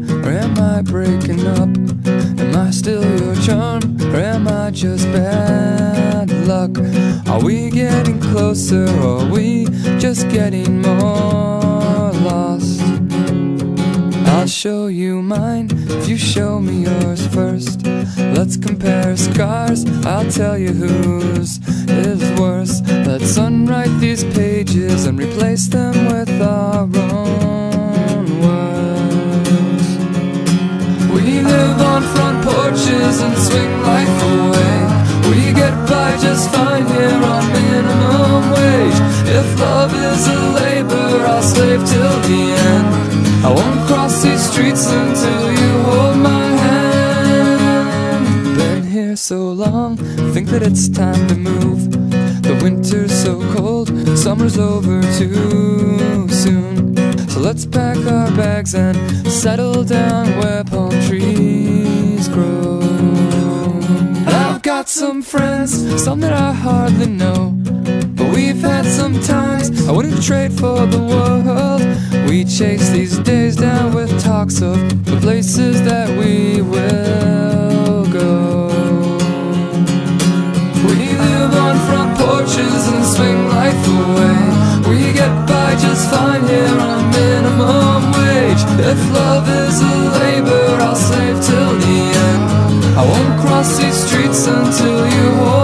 or am I breaking up? Am I still your charm, or am I just bad luck? Are we getting closer, or are we just getting more lost? I'll show you mine if you show me yours first. Let's compare scars, I'll tell you whose is worse. Let's unwrite these pages and replace them with our own words. We live on front porches and swing life away. We get by just fine here on minimum wage. If love is a labor, I'll slave till the end. I won't cross these streets until you hold my hand. Been here so long, think that it's time to move. The winter's so cold, summer's over too soon. So let's pack our bags and settle down where palm trees grow. I've got some friends, some that I hardly know, but we've had some times I wouldn't trade for the world. We chase these days down with talks of the places that we will go. We live on front porches and swing life away. We get by just fine here on minimum wage. If love is a labor, I'll slave till the end. I won't cross these streets until you hold